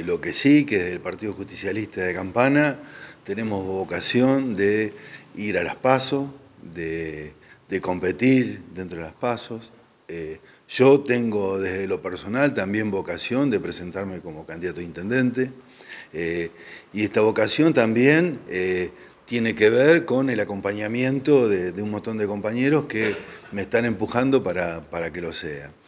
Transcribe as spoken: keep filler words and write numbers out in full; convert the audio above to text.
Lo que sí, que desde el Partido Justicialista de Campana tenemos vocación de ir a las PASO, de, de competir dentro de las PASO. Eh, yo tengo desde lo personal también vocación de presentarme como candidato a intendente, eh, y esta vocación también eh, tiene que ver con el acompañamiento de, de un montón de compañeros que me están empujando para, para que lo sea.